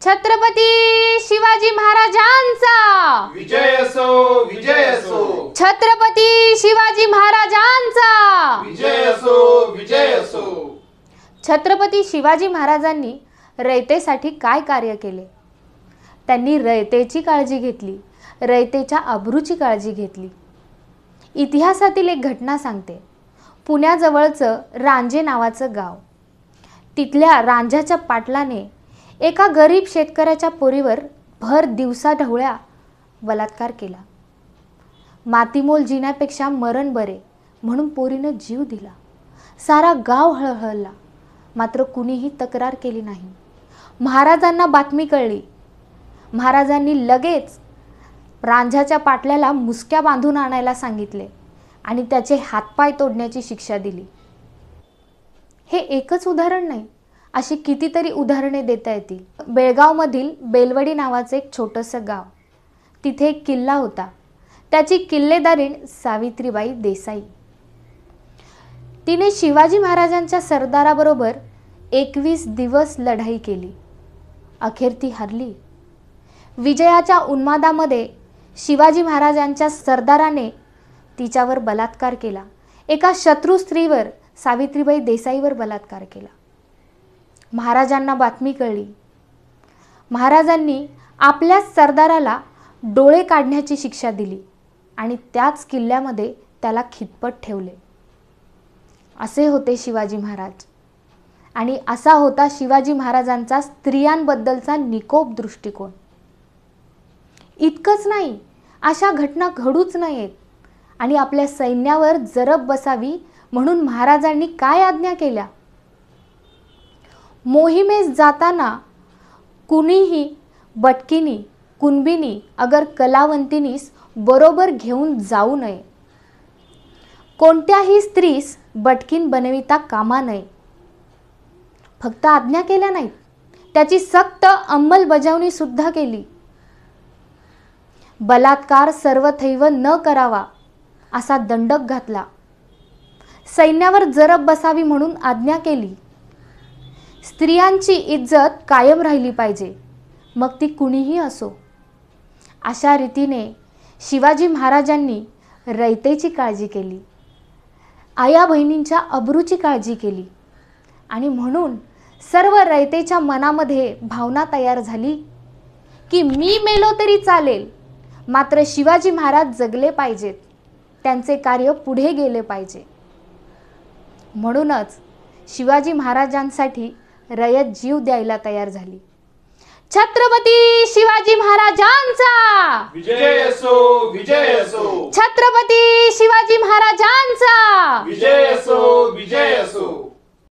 छत्रपती शिवाजी महाराजांचा विजय असो, विजय असो. छत्रपती शिवाजी महाराजांचा विजय असो, विजय असो. छत्रपती शिवाजी महाराजांनी रयतेसाठी काय कार्य केले? त्यांनी रयतेची काळजी घेतली, रयतेच्या अब्रूची काळजी घेतली. इतिहासातील एक घटना सांगते. पुण्याजवळचं रांजे नावाचं गाव. तिथल्या रांजाच्या पाटलाने एका गरीब शेतकऱ्याच्या पोरीवर भर दिवसा ढवळ्या बलात्कार केला. मातीमोल जिण्यापेक्षा मरण बरे म्हणून पोरीनं जीव दिला. सारा गाव हळहळला, मात्र कुणीही तक्रार केली नाही. महाराजांना बातमी कळली. महाराजांनी लगेच रांझाच्या पाटल्याला मुसक्या बांधून आणायला सांगितले आणि त्याचे हातपाय तोडण्याची शिक्षा दिली. हे एकच उदाहरण नाही, अशी कितीतरी उदाहरणे देता येतील. बेळगावमधील बेलवडी नावाचे एक छोटंसं गाव. तिथे एक किल्ला होता. त्याची किल्लेदारीण सावित्रीबाई देसाई. तिने शिवाजी महाराजांच्या सरदाराबरोबर 21 दिवस लढाई केली. अखेर ती हरली. विजयाच्या उन्मादामध्ये शिवाजी महाराजांच्या सरदाराने तिच्यावर बलात्कार केला. एका शत्रू स्त्रीवर, सावित्रीबाई देसाईवर बलात्कार केला. महाराजांना बातमी कळली. महाराजांनी आपल्या सरदाराला डोळे काढण्याची शिक्षा दिली आणि त्याच किल्ल्यामध्ये त्याला खितपत ठेवले. असे होते शिवाजी महाराज. आणि असा होता शिवाजी महाराजांचा स्त्रियांबद्दलचा निकोप दृष्टिकोन. इतकंच नाही, अशा घटना घडूच नयेत आणि आपल्या सैन्यावर जरब बसावी म्हणून महाराजांनी काय आज्ञा केल्या? मोहिमेस जाताना कुणीही बटकिनी, कुणबिनी अगर कलावंतिनीस बरोबर घेऊन जाऊ नये. कोणत्याही स्त्रीस बटकीन बनविता कामा नये. फक्त आज्ञा केल्या नाहीत, त्याची सक्त अंमलबजावणी सुद्धा केली. बलात्कार सर्वथैव न करावा असा दंडक घातला. सैन्यावर जरब बसावी म्हणून आज्ञा केली. स्त्रियांची इज्जत कायम राहिली पाहिजे, मग ती कुणीही असो. अशा रीतीने शिवाजी महाराजांनी रयतेची काळजी केली, आया बहिणींच्या अब्रूची काळजी केली आणि म्हणून सर्व रयतेच्या मनामध्ये भावना तयार झाली की मी मेलो तरी चालेल, मात्र शिवाजी महाराज जगले पाहिजेत, त्यांचे कार्य पुढे गेले पाहिजे. म्हणूनच शिवाजी महाराजांसाठी रयत जीव द्यायला तयार झाली. छत्रपती शिवाजी महाराजांचा विजय असो, विजय असो. छत्रपती शिवाजी महाराजांचा